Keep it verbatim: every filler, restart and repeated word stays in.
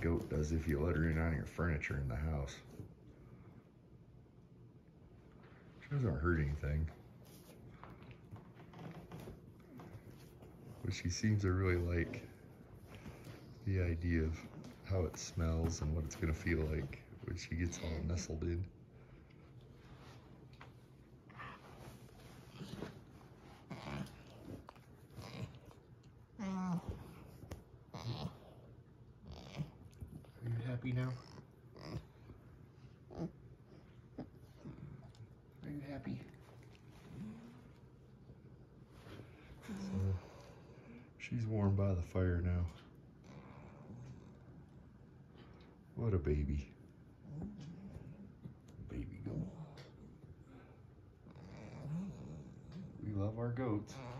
goat does if you let her in on your furniture in the house. She doesn't hurt anything. But she seems to really like the idea of how it smells and what it's gonna feel like when she gets all nestled in. Are you happy now? Are you happy? So, she's warm by the fire now. What a baby. Baby goat. We love our goats.